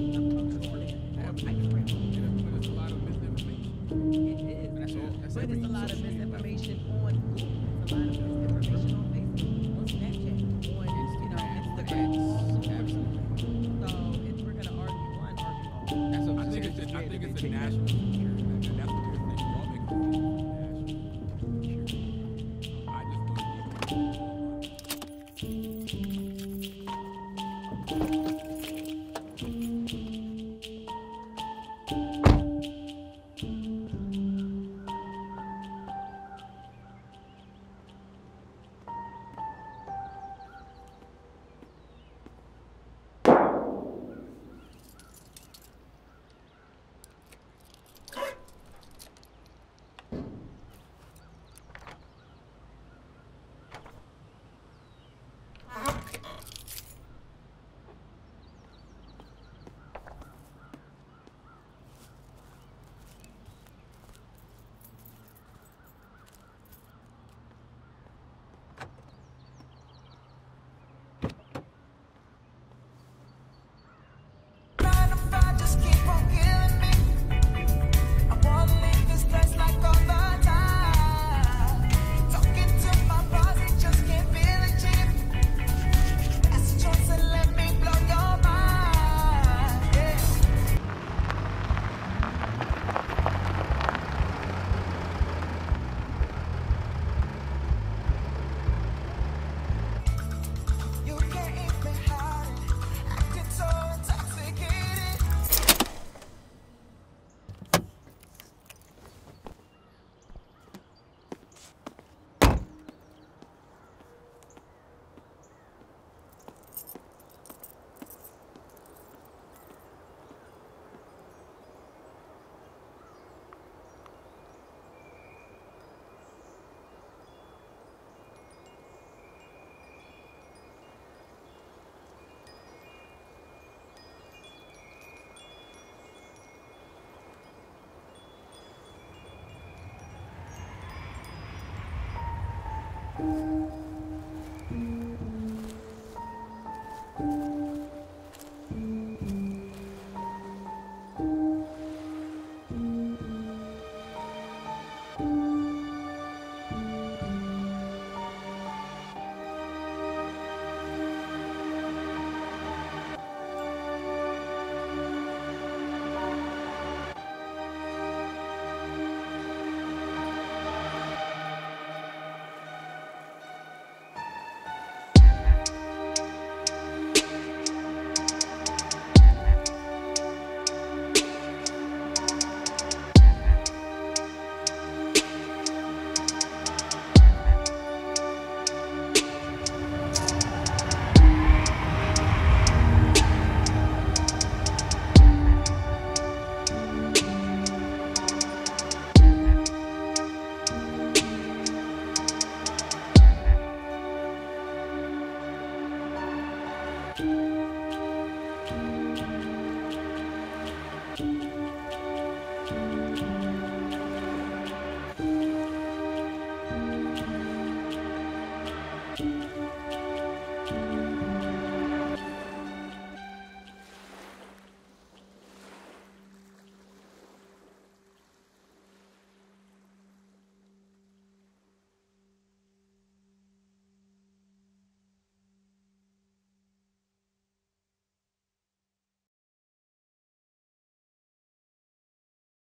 There's a lot of misinformation. It is. That's all. That's But every it's a lot of social media platform. misinformation on Google. It's a lot of misinformation on Facebook, on Snapchat, on Instagram. Absolutely. So if we're gonna argue one, argue all. I think it's a national security. And that's what they're thinking. Lawmakers